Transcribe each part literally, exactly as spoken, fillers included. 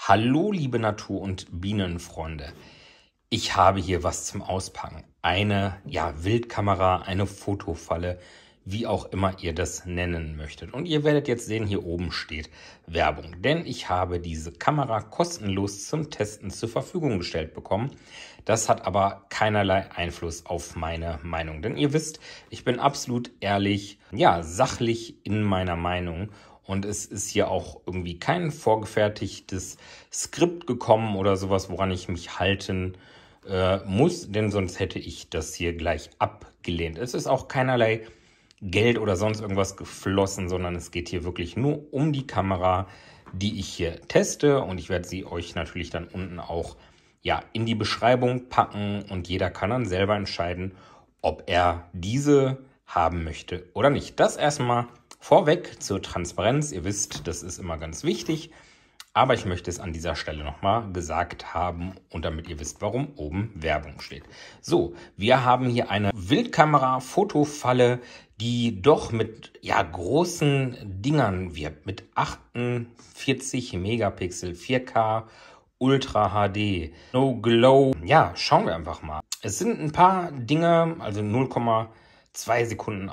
Hallo liebe Natur- und Bienenfreunde, ich habe hier was zum Auspacken. Eine ja, Wildkamera, eine Fotofalle, wie auch immer ihr das nennen möchtet. Und ihr werdet jetzt sehen, hier oben steht Werbung. Denn ich habe diese Kamera kostenlos zum Testen zur Verfügung gestellt bekommen. Das hat aber keinerlei Einfluss auf meine Meinung. Denn ihr wisst, ich bin absolut ehrlich, ja, sachlich in meiner Meinung. Und es ist hier auch irgendwie kein vorgefertigtes Skript gekommen oder sowas, woran ich mich halten äh, muss, denn sonst hätte ich das hier gleich abgelehnt. Es ist auch keinerlei Geld oder sonst irgendwas geflossen, sondern es geht hier wirklich nur um die Kamera, die ich hier teste. Und ich werde sie euch natürlich dann unten auch ja, in die Beschreibung packen und jeder kann dann selber entscheiden, ob er diese haben möchte oder nicht. Das erstmal vorweg zur Transparenz. Ihr wisst, das ist immer ganz wichtig, aber ich möchte es an dieser Stelle nochmal gesagt haben und damit ihr wisst, warum oben Werbung steht. So, wir haben hier eine Wildkamera-Fotofalle, die doch mit ja, großen Dingern wirbt, mit achtundvierzig Megapixel, vier K, Ultra H D, No Glow. Ja, schauen wir einfach mal. Es sind ein paar Dinge, also null Komma zwei Sekunden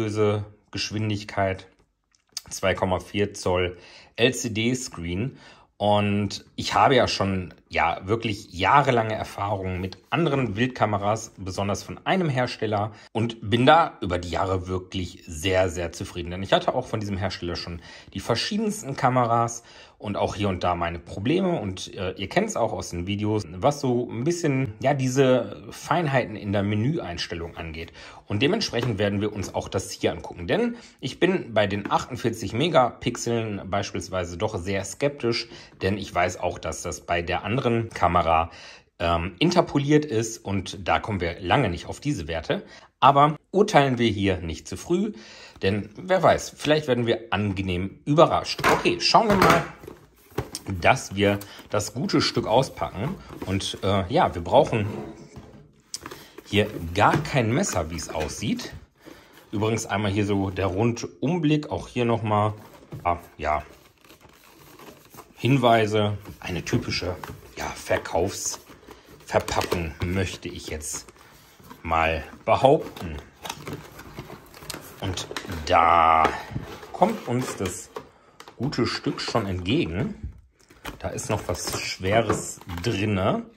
Auslösegeschwindigkeit, zwei Komma vier Zoll L C D-Screen. Und ich habe ja schon ja wirklich jahrelange Erfahrung mit anderen Wildkameras, besonders von einem Hersteller, und bin da über die Jahre wirklich sehr, sehr zufrieden. Denn ich hatte auch von diesem Hersteller schon die verschiedensten Kameras und auch hier und da meine Probleme. Und äh, ihr kennt es auch aus den Videos, was so ein bisschen ja diese Feinheiten in der Menüeinstellung angeht. Und dementsprechend werden wir uns auch das hier angucken. Denn ich bin bei den achtundvierzig Megapixeln beispielsweise doch sehr skeptisch, denn ich weiß auch, dass das bei der anderen Kamera ähm, interpoliert ist und da kommen wir lange nicht auf diese Werte. Aber urteilen wir hier nicht zu früh, denn wer weiß, vielleicht werden wir angenehm überrascht. Okay, schauen wir mal, dass wir das gute Stück auspacken. Und äh, ja, wir brauchen hier gar kein Messer, wie es aussieht. Übrigens einmal hier so der Rundumblick, auch hier nochmal, ah, ja, Hinweise, eine typische ja, Verkaufsverpackung möchte ich jetzt mal behaupten. Und da kommt uns das gute Stück schon entgegen. Da ist noch was Schweres drinne.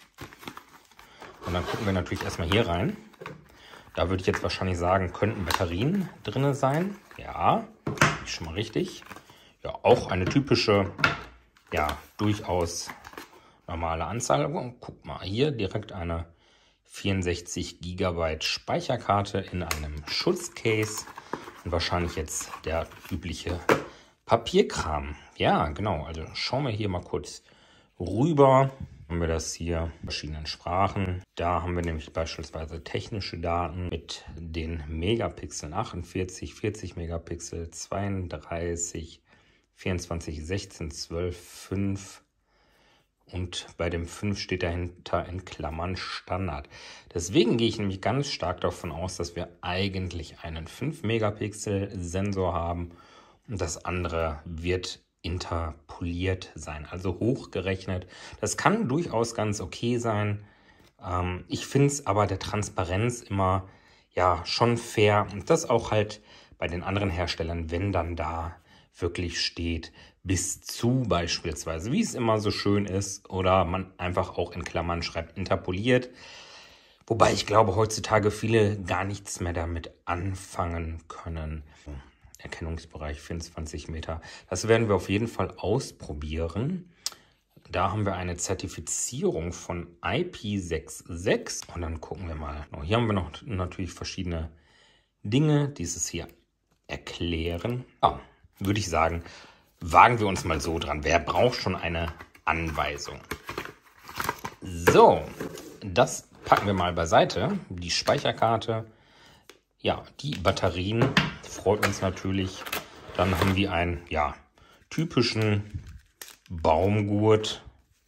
Und dann gucken wir natürlich erstmal hier rein. Da würde ich jetzt wahrscheinlich sagen, könnten Batterien drinne sein. Ja, ist schon mal richtig. Ja, auch eine typische, ja, durchaus normale Anzahl. Guck mal, hier direkt eine vierundsechzig Gigabyte Speicherkarte in einem Schutzcase. Und wahrscheinlich jetzt der übliche Papierkram. Ja, genau. Also schauen wir hier mal kurz rüber. Haben wir das hier in verschiedenen Sprachen. Da haben wir nämlich beispielsweise technische Daten mit den Megapixeln achtundvierzig, vierzig Megapixel, zweiunddreißig, vierundzwanzig, sechzehn, zwölf, fünf. Und bei dem fünf steht dahinter in Klammern Standard. Deswegen gehe ich nämlich ganz stark davon aus, dass wir eigentlich einen fünf Megapixel Sensor haben. Und das andere wird interpoliert sein, also hochgerechnet. Das kann durchaus ganz okay sein. Ähm, ich finde es aber der Transparenz immer ja schon fair. Und das auch halt bei den anderen Herstellern, wenn dann da wirklich steht, bis zu beispielsweise, wie es immer so schön ist, oder man einfach auch in Klammern schreibt, interpoliert. Wobei ich glaube, heutzutage viele gar nichts mehr damit anfangen können. Erkennungsbereich vierundzwanzig Meter. Das werden wir auf jeden Fall ausprobieren. Da haben wir eine Zertifizierung von I P sechs sechs. Und dann gucken wir mal. Hier haben wir noch natürlich verschiedene Dinge, die es hier erklären. Ja, würde ich sagen, wagen wir uns mal so dran. Wer braucht schon eine Anweisung? So, das packen wir mal beiseite. Die Speicherkarte, ja, die Batterien, freut uns natürlich. Dann haben wir einen, ja, typischen Baumgurt.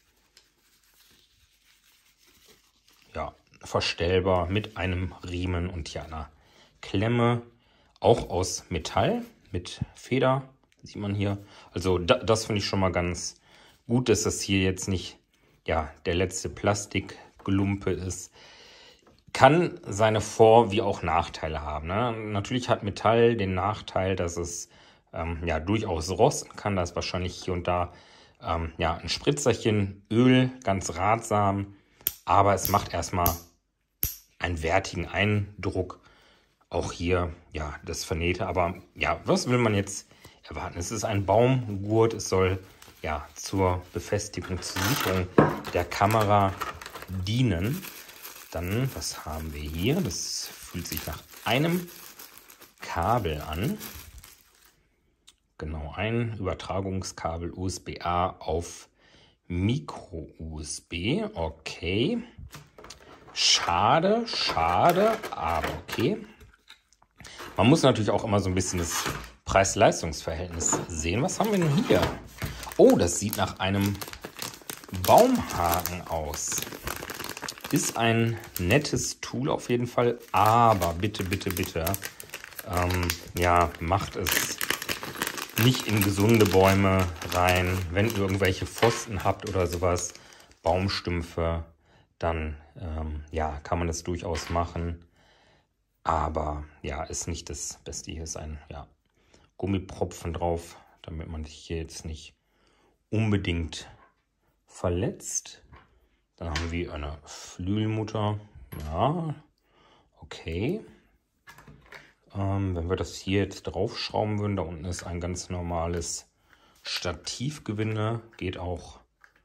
Ja, verstellbar mit einem Riemen und hier einer Klemme. Auch aus Metall mit Feder, sieht man hier. Also da, das finde ich schon mal ganz Gut, dass das hier jetzt nicht ja, der letzte Plastikgelumpe ist. Kann seine Vor- wie auch Nachteile haben. Ne? Natürlich hat Metall den Nachteil, dass es ähm, ja, durchaus rosten kann. Da ist wahrscheinlich hier und da ähm, ja, ein Spritzerchen Öl, ganz ratsam. Aber es macht erstmal einen wertigen Eindruck. Auch hier, ja, das Vernähte. Aber ja, was will man jetzt erwarten? Es ist ein Baumgurt. Es soll ja zur Befestigung, zur Sicherung der Kamera dienen. Dann, was haben wir hier? Das fühlt sich nach einem Kabel an. Genau, ein Übertragungskabel U S B A auf Micro-U S B. Okay. Schade, schade, aber okay. Man muss natürlich auch immer so ein bisschen das Preis-Leistungs-Verhältnis sehen. Was haben wir denn hier? Oh, das sieht nach einem Baumhaken aus. Ist ein nettes Tool auf jeden Fall, aber bitte, bitte, bitte, ähm, ja, macht es nicht in gesunde Bäume rein. Wenn ihr irgendwelche Pfosten habt oder sowas, Baumstümpfe, dann ähm, ja, kann man das durchaus machen. Aber ja, ist nicht das Beste. Hier ist ein ja, Gummipropfen drauf, damit man sich hier jetzt nicht unbedingt verletzt. Dann haben wir eine Flügelmutter. Ja, okay. Ähm, wenn wir das hier jetzt draufschrauben würden, da unten ist ein ganz normales Stativgewinde. Geht auch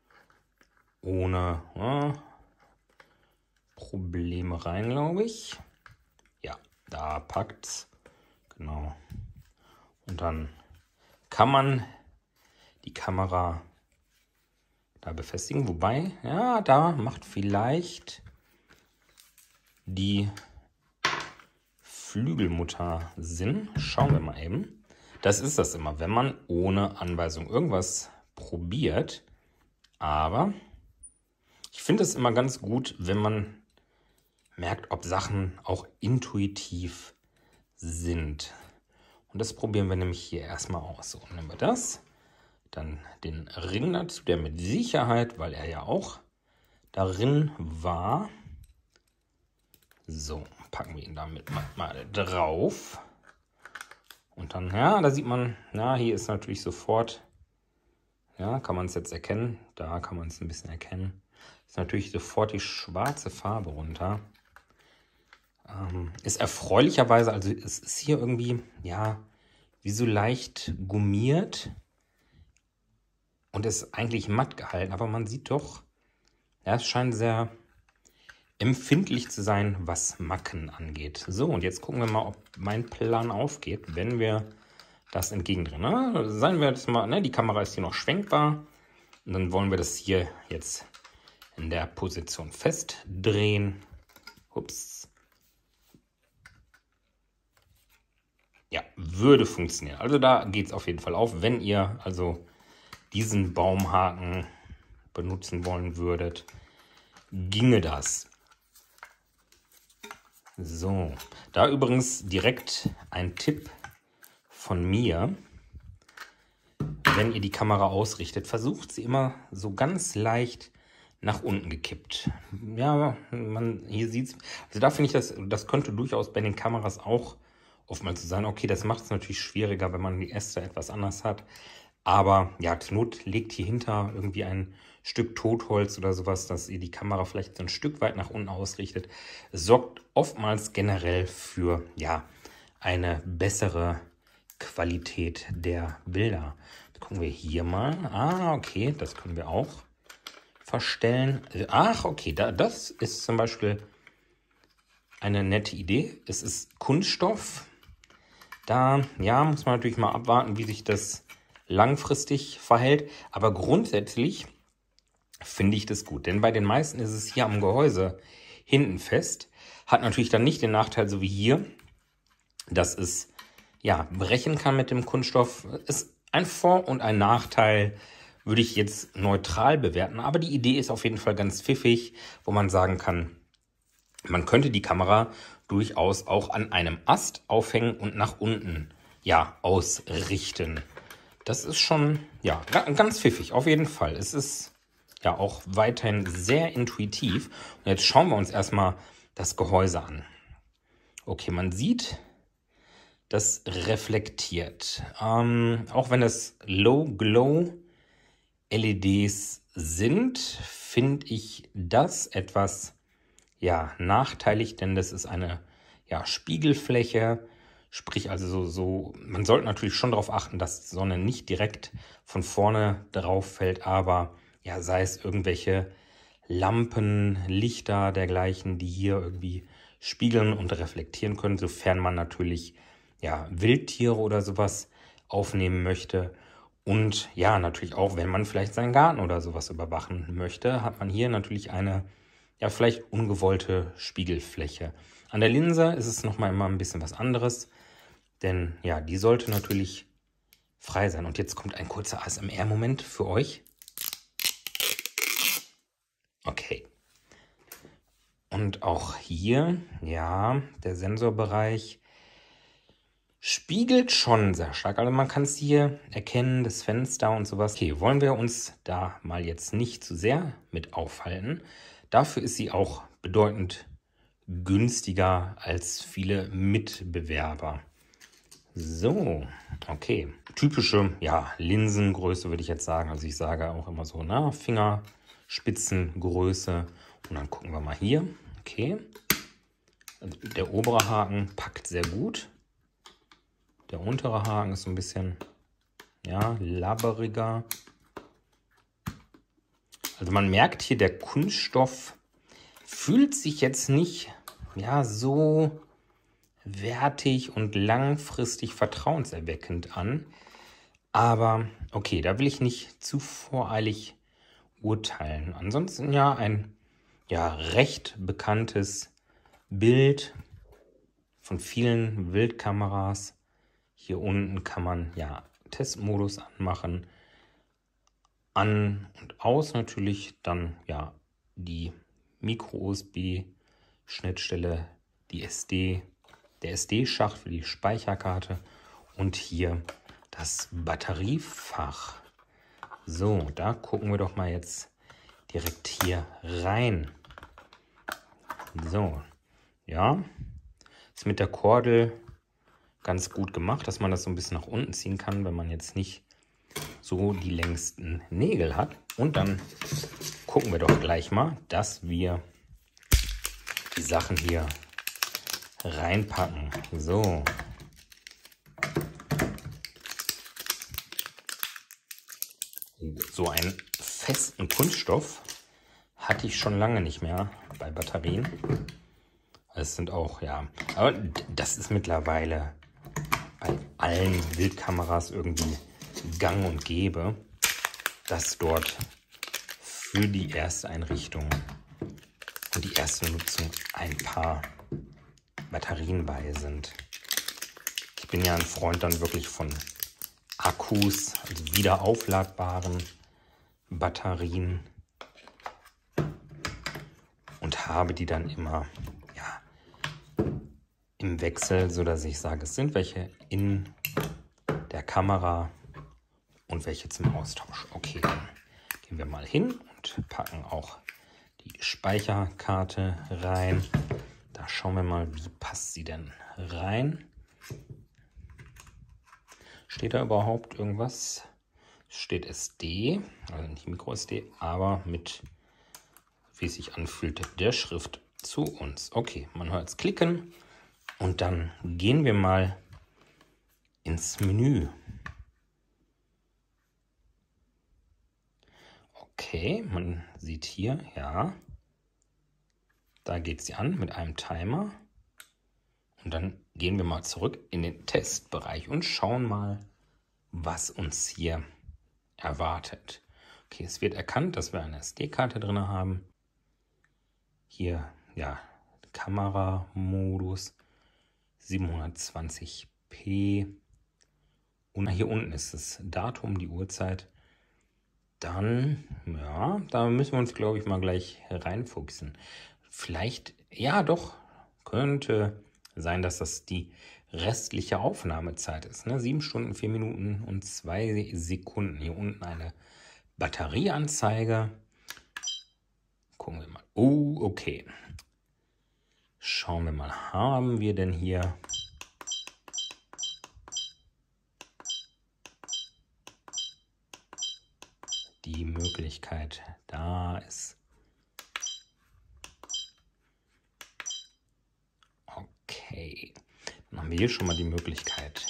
ohne ja, Probleme rein, glaube ich. Ja, da packt's. Genau. Und dann kann man die Kamera da befestigen. Wobei, ja, da macht vielleicht die Flügelmutter Sinn. Schauen wir mal eben. Das ist das immer, wenn man ohne Anweisung irgendwas probiert. Aber ich finde es immer ganz gut, wenn man merkt, ob Sachen auch intuitiv sind. Und das probieren wir nämlich hier erstmal aus. So, nehmen wir das. Dann den Ring dazu, der mit Sicherheit, weil er ja auch darin war. So, packen wir ihn damit mal drauf. Und dann, ja, da sieht man, ja, hier ist natürlich sofort, ja, kann man es jetzt erkennen. Da kann man es ein bisschen erkennen. Ist natürlich sofort die schwarze Farbe runter. Ähm, ist erfreulicherweise, also es ist hier irgendwie, ja, wie so leicht gummiert. Und ist eigentlich matt gehalten, aber man sieht doch, ja, es scheint sehr empfindlich zu sein, was Macken angeht. So, und jetzt gucken wir mal, ob mein Plan aufgeht, wenn wir das entgegendrehen. Ne? Seien wir jetzt mal, ne, die Kamera ist hier noch schwenkbar. Und dann wollen wir das hier jetzt in der Position festdrehen. Ups. Ja, würde funktionieren. Also da geht es auf jeden Fall auf, wenn ihr also diesen Baumhaken benutzen wollen würdet, ginge das. So, da übrigens direkt ein Tipp von mir. Wenn ihr die Kamera ausrichtet, versucht sie immer so ganz leicht nach unten gekippt. Ja, man hier sieht es. Also da finde ich, das, das könnte durchaus bei den Kameras auch oftmals so sein. Okay, das macht es natürlich schwieriger, wenn man die Äste etwas anders hat. Aber ja, zur Not legt hier hinter irgendwie ein Stück Totholz oder sowas, dass ihr die Kamera vielleicht so ein Stück weit nach unten ausrichtet. Es sorgt oftmals generell für ja, eine bessere Qualität der Bilder. Jetzt gucken wir hier mal. Ah, okay, das können wir auch verstellen. Ach, okay, da, das ist zum Beispiel eine nette Idee. Es ist Kunststoff. Da ja, muss man natürlich mal abwarten, wie sich das langfristig verhält, aber grundsätzlich finde ich das gut, denn bei den meisten ist es hier am Gehäuse hinten fest, hat natürlich dann nicht den Nachteil, so wie hier, dass es ja brechen kann mit dem Kunststoff. Ist ein Vor- und ein Nachteil, würde ich jetzt neutral bewerten, aber die Idee ist auf jeden Fall ganz pfiffig, wo man sagen kann, man könnte die Kamera durchaus auch an einem Ast aufhängen und nach unten ja ausrichten. Das ist schon, ja, ganz pfiffig, auf jeden Fall. Es ist ja auch weiterhin sehr intuitiv. Und jetzt schauen wir uns erstmal das Gehäuse an. Okay, man sieht, das reflektiert. Ähm, auch wenn es Low-Glow-L E Ds sind, finde ich das etwas ja, nachteilig, denn das ist eine ja, Spiegelfläche. Sprich also so, so, man sollte natürlich schon darauf achten, dass die Sonne nicht direkt von vorne drauf fällt, aber ja, sei es irgendwelche Lampen, Lichter dergleichen, die hier irgendwie spiegeln und reflektieren können, sofern man natürlich ja, Wildtiere oder sowas aufnehmen möchte. Und ja, natürlich auch, wenn man vielleicht seinen Garten oder sowas überwachen möchte, hat man hier natürlich eine ja, vielleicht ungewollte Spiegelfläche. An der Linse ist es nochmal immer ein bisschen was anderes, denn ja, die sollte natürlich frei sein. Und jetzt kommt ein kurzer A S M R-Moment für euch. Okay. Und auch hier, ja, der Sensorbereich spiegelt schon sehr stark. Also man kann es hier erkennen, das Fenster und sowas. Okay, wollen wir uns da mal jetzt nicht zu sehr mit aufhalten. Dafür ist sie auch bedeutend günstiger als viele Mitbewerber. So, okay. Typische, ja, Linsengröße würde ich jetzt sagen. Also ich sage auch immer so, na, Fingerspitzengröße. Und dann gucken wir mal hier. Okay. Der obere Haken packt sehr gut. Der untere Haken ist so ein bisschen, ja, labberiger. Also man merkt hier, der Kunststoff fühlt sich jetzt nicht, ja, so wertig und langfristig vertrauenserweckend an. Aber okay, da will ich nicht zu voreilig urteilen. Ansonsten ja ein ja, recht bekanntes Bild von vielen Wildkameras. Hier unten kann man ja Testmodus anmachen. An und aus natürlich dann ja die Micro-U S B-Schnittstelle, die S D, der S D-Schacht für die Speicherkarte und hier das Batteriefach. So, da gucken wir doch mal jetzt direkt hier rein. So, ja, ist mit der Kordel ganz gut gemacht, dass man das so ein bisschen nach unten ziehen kann, wenn man jetzt nicht so die längsten Nägel hat. Und dann gucken wir doch gleich mal, dass wir die Sachen hier reinpacken. So. So einen festen Kunststoff hatte ich schon lange nicht mehr bei Batterien. Es sind auch, ja, aber das ist mittlerweile bei allen Wildkameras irgendwie gang und gäbe, dass dort für die erste Einrichtung und die erste Nutzung ein paar Batterien bei sind. Ich bin ja ein Freund dann wirklich von Akkus, also wieder aufladbaren Batterien und habe die dann immer ja, im Wechsel, so dass ich sage, es sind welche in der Kamera und welche zum Austausch. Okay, dann gehen wir mal hin und packen auch die Speicherkarte rein. Da schauen wir mal, wie passt sie denn rein. Steht da überhaupt irgendwas? Steht S D, also nicht Micro S D, aber mit, wie es sich anfühlt, der Schrift zu uns. Okay, man hört es klicken und dann gehen wir mal ins Menü. Okay, man sieht hier, ja, da geht sie an mit einem Timer. Und dann gehen wir mal zurück in den Testbereich und schauen mal, was uns hier erwartet. Okay, es wird erkannt, dass wir eine S D-Karte drin haben. Hier, ja, Kameramodus siebenhundertzwanzig p. Und hier unten ist das Datum, die Uhrzeit. Dann, ja, da müssen wir uns, glaube ich, mal gleich reinfuchsen. Vielleicht, ja doch, könnte sein, dass das die restliche Aufnahmezeit ist. Ne? sieben Stunden, vier Minuten und zwei Sekunden. Hier unten eine Batterieanzeige. Gucken wir mal. Oh, okay. Schauen wir mal, haben wir denn hier die Möglichkeit, da ist. Okay, dann haben wir hier schon mal die Möglichkeit.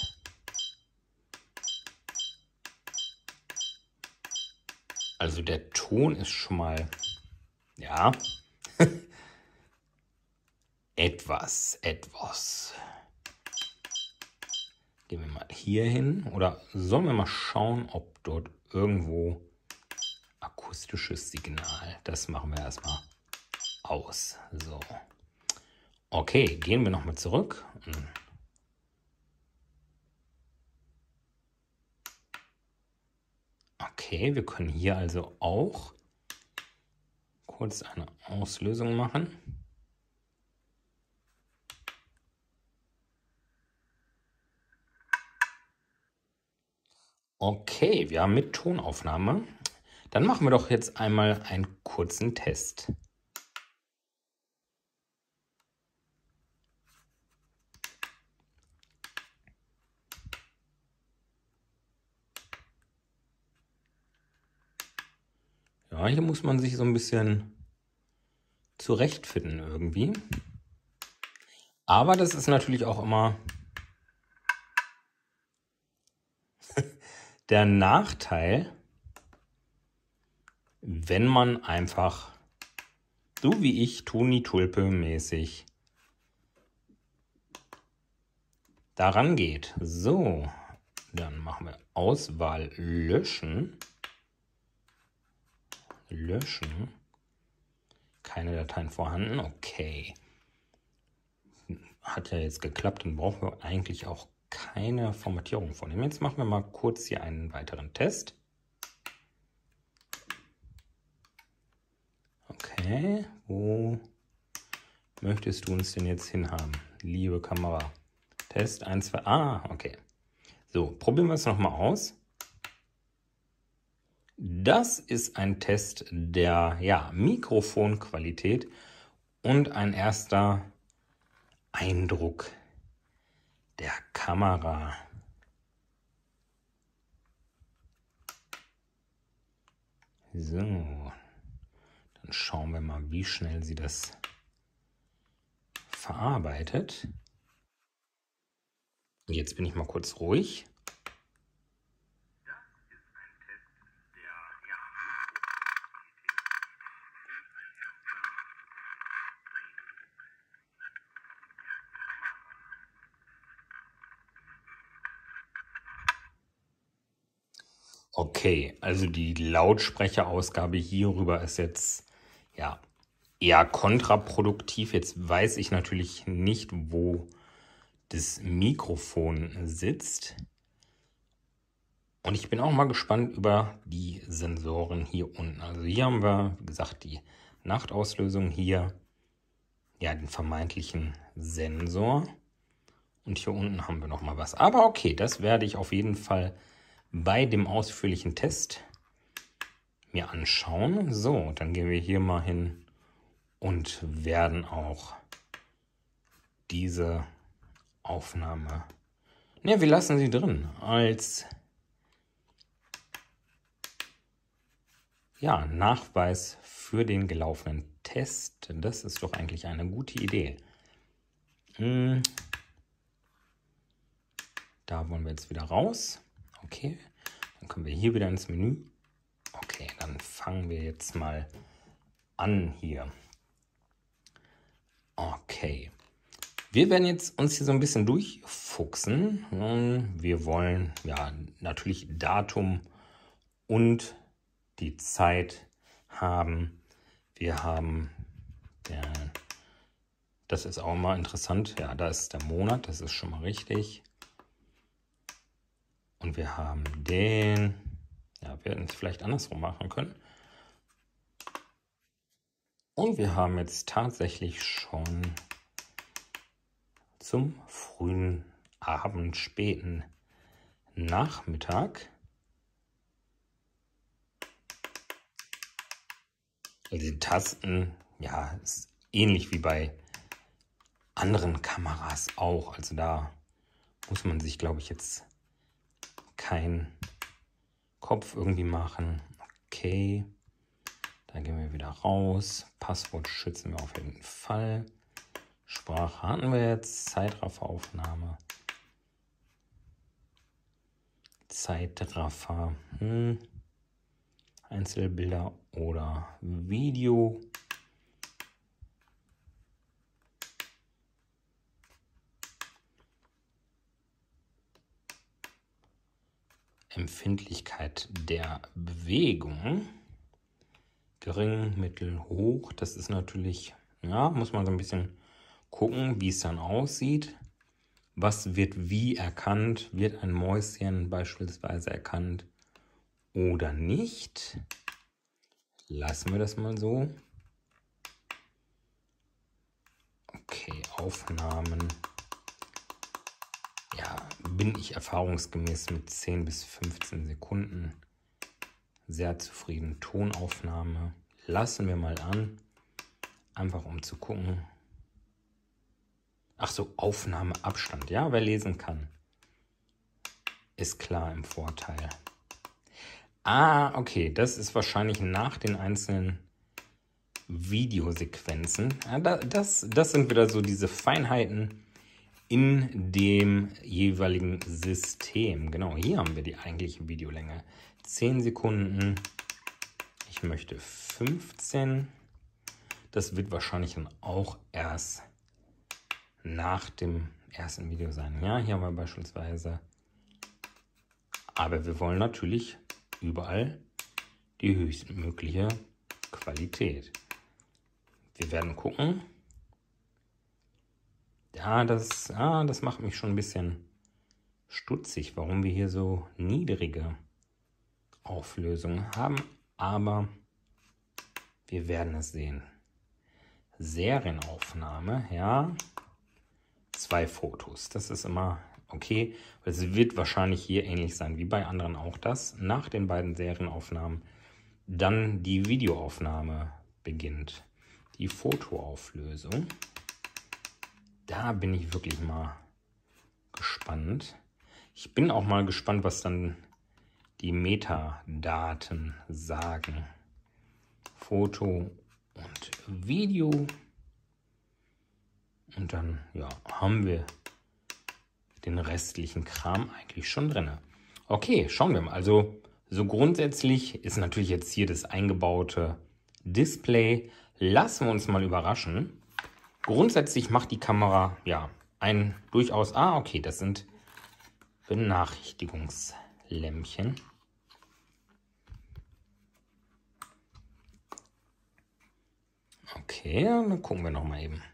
Also der Ton ist schon mal, ja, etwas, etwas. Gehen wir mal hier hin oder sollen wir mal schauen, ob dort irgendwo akustisches Signal, das machen wir erstmal aus. So. Okay, gehen wir nochmal zurück. Okay, wir können hier also auch kurz eine Auslösung machen. Okay, wir haben mit Tonaufnahme. Dann machen wir doch jetzt einmal einen kurzen Test. Ja, hier muss man sich so ein bisschen zurechtfinden irgendwie. Aber das ist natürlich auch immer der Nachteil, wenn man einfach, so wie ich, Toni Tulpe mäßig daran geht. So, dann machen wir Auswahl löschen. Löschen. Keine Dateien vorhanden. Okay. Hat ja jetzt geklappt, dann brauchen wir eigentlich auch keine Formatierung vornehmen. Jetzt machen wir mal kurz hier einen weiteren Test. Okay, wo möchtest du uns denn jetzt hinhaben, liebe Kamera? Test eins, zwei, ah, okay. So, probieren wir es nochmal aus. Das ist ein Test der ja, Mikrofonqualität und ein erster Eindruck der Kamera. So, dann schauen wir mal, wie schnell sie das verarbeitet. Jetzt bin ich mal kurz ruhig. Okay, also die Lautsprecherausgabe hierüber ist jetzt ja eher kontraproduktiv. Jetzt weiß ich natürlich nicht, wo das Mikrofon sitzt. Und ich bin auch mal gespannt über die Sensoren hier unten. Also hier haben wir, wie gesagt, die Nachtauslösung, hier ja den vermeintlichen Sensor. Und hier unten haben wir noch mal was. Aber okay, das werde ich auf jeden Fall bei dem ausführlichen Test mir anschauen. So, dann gehen wir hier mal hin und werden auch diese Aufnahme, ne, wir lassen sie drin als ja, Nachweis für den gelaufenen Test. Das ist doch eigentlich eine gute Idee. Hm. Da wollen wir jetzt wieder raus. Okay, dann kommen wir hier wieder ins Menü. Okay, dann fangen wir jetzt mal an hier. Okay, wir werden jetzt uns hier so ein bisschen durchfuchsen. Wir wollen ja natürlich Datum und die Zeit haben. Wir haben, der, das ist auch mal interessant, ja, da ist der Monat, das ist schon mal richtig. Und wir haben den, ja, wir hätten es vielleicht andersrum machen können. Und wir haben jetzt tatsächlich schon zum frühen Abend, späten Nachmittag. Also die Tasten, ja, ist ähnlich wie bei anderen Kameras auch. Also da muss man sich, glaube ich, jetzt keinen Kopf irgendwie machen. Okay, da gehen wir wieder raus. Passwort schützen wir auf jeden Fall. Sprache hatten wir jetzt. Zeitrafferaufnahme. Zeitraffer. Hm. Einzelbilder oder Video. Empfindlichkeit der Bewegung. Gering, mittel, hoch. Das ist natürlich, ja, muss man so ein bisschen gucken, wie es dann aussieht. Was wird wie erkannt? Wird ein Mäuschen beispielsweise erkannt oder nicht? Lassen wir das mal so. Okay, Aufnahmen. Ja, bin ich erfahrungsgemäß mit zehn bis fünfzehn Sekunden sehr zufrieden. Tonaufnahme lassen wir mal an, einfach um zu gucken. Ach so, Aufnahmeabstand. Ja, wer lesen kann, ist klar im Vorteil. Ah, okay, das ist wahrscheinlich nach den einzelnen Videosequenzen. Ja, das, das sind wieder so diese Feinheiten in dem jeweiligen System. Genau, hier haben wir die eigentliche Videolänge. zehn Sekunden. Ich möchte fünfzehn. Das wird wahrscheinlich dann auch erst nach dem ersten Video sein. Ja, hier haben wir beispielsweise. Aber wir wollen natürlich überall die höchstmögliche Qualität. Wir werden gucken. Ja, das, ah, das macht mich schon ein bisschen stutzig, warum wir hier so niedrige Auflösungen haben. Aber wir werden es sehen. Serienaufnahme, ja. Zwei Fotos, das ist immer okay. Es wird wahrscheinlich hier ähnlich sein wie bei anderen auch, dass nach den beiden Serienaufnahmen dann die Videoaufnahme beginnt. Die Fotoauflösung. Da bin ich wirklich mal gespannt. Ich bin auch mal gespannt, was dann die Metadaten sagen. Foto und Video. Und dann ja, haben wir den restlichen Kram eigentlich schon drin. Okay, schauen wir mal. Also so grundsätzlich ist natürlich jetzt hier das eingebaute Display. Lassen wir uns mal überraschen. Grundsätzlich macht die Kamera ja ein durchaus... Ah, okay, das sind Benachrichtigungslämpchen. Okay, dann gucken wir noch mal eben.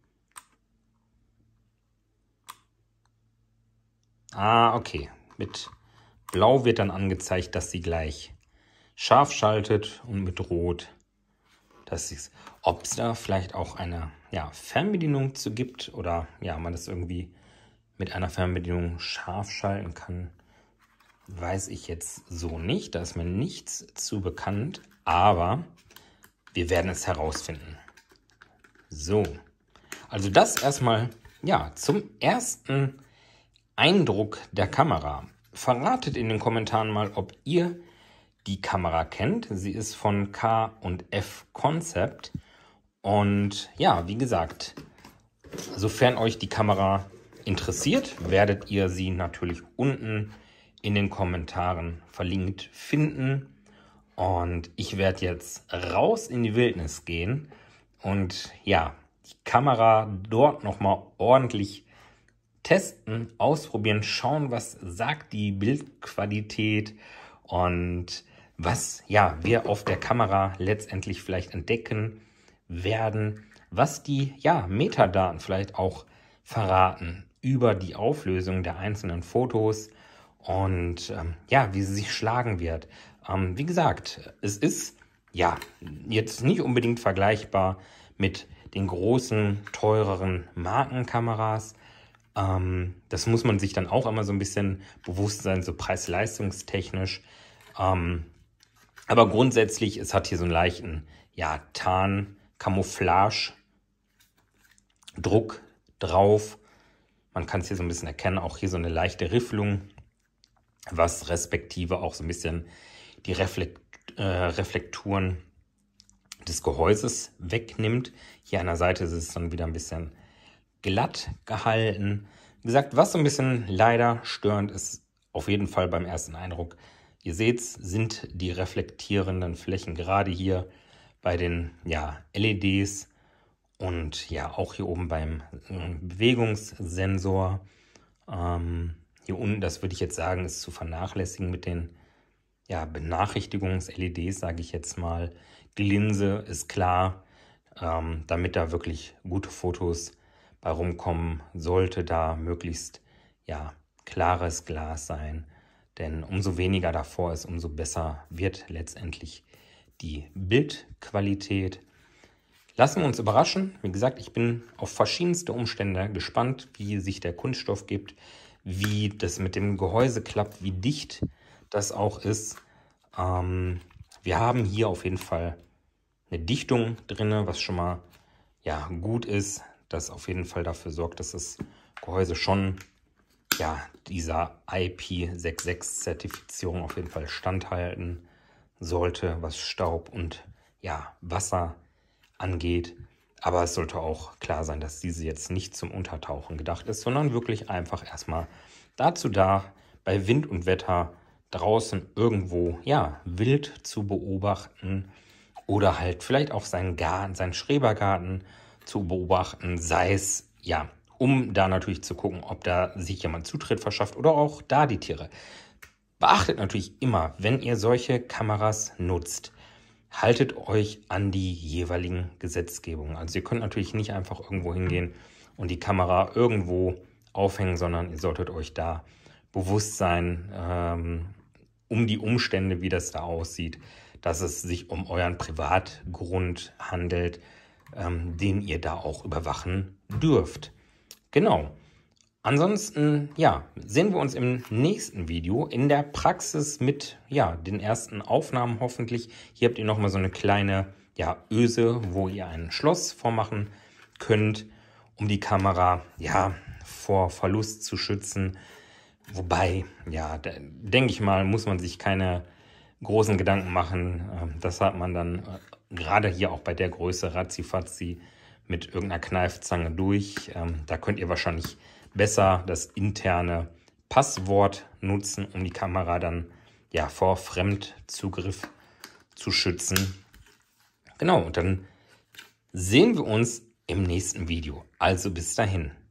Ah, okay. Mit Blau wird dann angezeigt, dass sie gleich scharf schaltet und mit Rot, dass sie es, ob es da vielleicht auch eine ja, Fernbedienung zu gibt oder ja, man das irgendwie mit einer Fernbedienung scharf schalten kann, weiß ich jetzt so nicht. Da ist mir nichts zu bekannt, aber wir werden es herausfinden. So, also das erstmal ja zum ersten Eindruck der Kamera. Verratet in den Kommentaren mal, ob ihr die Kamera kennt. Sie ist von K und F Concept. Und ja, wie gesagt, sofern euch die Kamera interessiert, werdet ihr sie natürlich unten in den Kommentaren verlinkt finden. Und ich werde jetzt raus in die Wildnis gehen und ja, die Kamera dort nochmal ordentlich testen, ausprobieren, schauen, was sagt die Bildqualität und was ja wir auf der Kamera letztendlich vielleicht entdecken werden, was die ja Metadaten vielleicht auch verraten über die Auflösung der einzelnen Fotos und ähm, ja, wie sie sich schlagen wird. Ähm, wie gesagt, es ist ja jetzt nicht unbedingt vergleichbar mit den großen, teureren Markenkameras, Ähm, das muss man sich dann auch immer so ein bisschen bewusst sein, so preis-leistungstechnisch. Ähm, aber grundsätzlich, es hat hier so einen leichten, ja, Tarn-Camouflage-Druck drauf. Man kann es hier so ein bisschen erkennen, auch hier so eine leichte Rifflung, was respektive auch so ein bisschen die Reflekt, äh, Reflekturen des Gehäuses wegnimmt. Hier an der Seite ist es dann wieder ein bisschen glatt gehalten. Wie gesagt, was so ein bisschen leider störend ist, auf jeden Fall beim ersten Eindruck. Ihr seht, sind die reflektierenden Flächen gerade hier bei den ja, L E Ds und ja auch hier oben beim äh, Bewegungssensor. Ähm, hier unten, das würde ich jetzt sagen, ist zu vernachlässigen mit den ja, Benachrichtigungs-L E Ds, sage ich jetzt mal. Die Linse ist klar, ähm, damit da wirklich gute Fotos bei rumkommen, sollte da möglichst ja, klares Glas sein. Denn umso weniger davor ist, umso besser wird letztendlich die Bildqualität. Lassen wir uns überraschen. Wie gesagt, ich bin auf verschiedenste Umstände gespannt, wie sich der Kunststoff gibt, wie das mit dem Gehäuse klappt, wie dicht das auch ist. Ähm, wir haben hier auf jeden Fall eine Dichtung drin, was schon mal ja, gut ist, das auf jeden Fall dafür sorgt, dass das Gehäuse schon ja, dieser I P sechs sechs Zertifizierung auf jeden Fall standhalten sollte, was Staub und ja, Wasser angeht. Aber es sollte auch klar sein, dass diese jetzt nicht zum Untertauchen gedacht ist, sondern wirklich einfach erstmal dazu da, bei Wind und Wetter draußen irgendwo ja, wild zu beobachten oder halt vielleicht auch seinen Garten, seinen Schrebergarten zu beobachten, sei es ja, um da natürlich zu gucken, ob da sich jemand Zutritt verschafft oder auch da die Tiere. Beachtet natürlich immer, wenn ihr solche Kameras nutzt, haltet euch an die jeweiligen Gesetzgebungen. Also ihr könnt natürlich nicht einfach irgendwo hingehen und die Kamera irgendwo aufhängen, sondern ihr solltet euch da bewusst sein, ähm, um die Umstände, wie das da aussieht, dass es sich um euren Privatgrund handelt, ähm, den ihr da auch überwachen dürft. Genau. Ansonsten, ja, sehen wir uns im nächsten Video in der Praxis mit, ja, den ersten Aufnahmen hoffentlich. Hier habt ihr nochmal so eine kleine, ja, Öse, wo ihr ein Schloss vormachen könnt, um die Kamera, ja, vor Verlust zu schützen. Wobei, ja, da, denke ich mal, muss man sich keine großen Gedanken machen. Das hat man dann äh, gerade hier auch bei der Größe ratzifatzi mit irgendeiner Kneifzange durch. Ähm, da könnt ihr wahrscheinlich besser das interne Passwort nutzen, um die Kamera dann ja vor Fremdzugriff zu schützen. Genau, und dann sehen wir uns im nächsten Video. Also bis dahin.